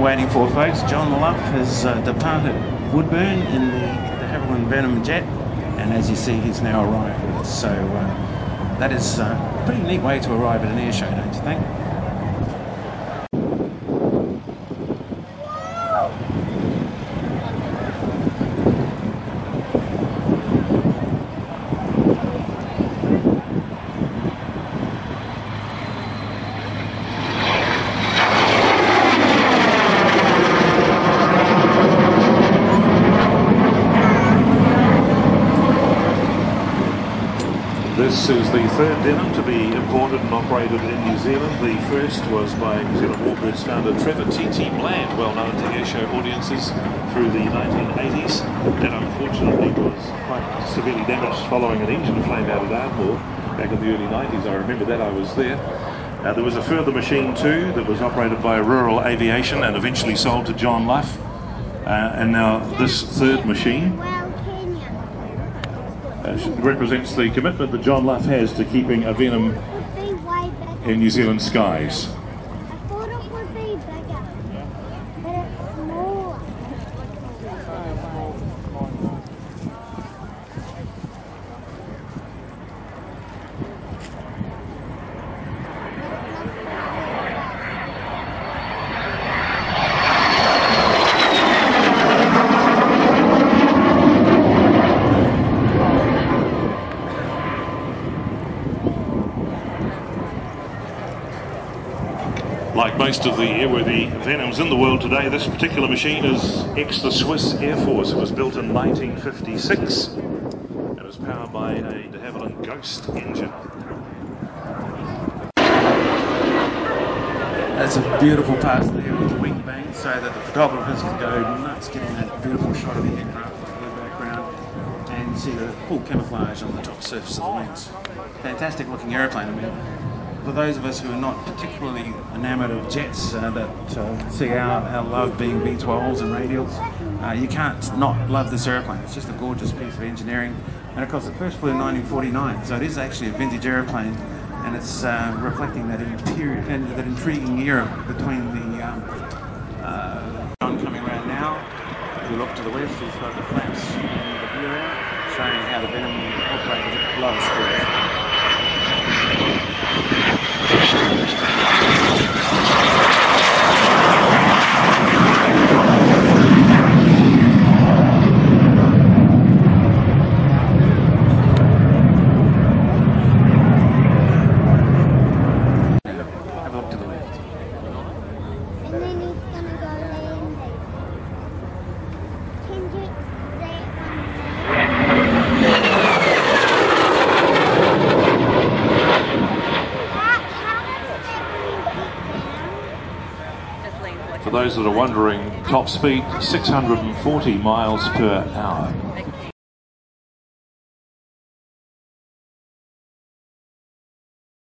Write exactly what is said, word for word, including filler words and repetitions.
waiting for, folks. John Luff has uh, departed Woodburn in the de Havilland Venom jet, and as you see, he's now arrived with us. So uh, that is uh, a pretty neat way to arrive at an air show, don't you think? This is the third Venom to be imported and operated in New Zealand. The first was by New Zealand Warbirds founder Trevor T T Bland, well known to air show audiences through the nineteen eighties. That unfortunately was quite severely damaged following an engine flame out at Ardmore back in the early nineties. I remember that, I was there. Uh, there was a further machine too that was operated by Rural Aviation and eventually sold to John Luff. Uh, and now this third machine Uh, represents the commitment that John Luff has to keeping a Venom in New Zealand skies. I thought it would be bigger, but it's smaller. Like most of the airworthy Venoms in the world today, this particular machine is ex the Swiss Air Force. It was built in nineteen fifty-six and was powered by a de Havilland Ghost engine. That's a beautiful pass there with the wing bang, so that the photographers can go nuts getting that beautiful shot of the aircraft in the background, and you see the full camouflage on the top surface of the wings. Fantastic looking aeroplane. I mean, for those of us who are not particularly enamoured of jets uh, that uh, see our, our love being V twelves and radials, uh, you can't not love this aeroplane. It's just a gorgeous piece of engineering, and of course it first flew in nineteen forty-nine, so it is actually a vintage aeroplane, and it's uh, reflecting that interior and that intriguing era between the um, uh, John coming around now. If you look to the west, he's got the flaps and the view out, showing how the Venom operated at low speeds. For those that are wondering, top speed six hundred forty miles per hour.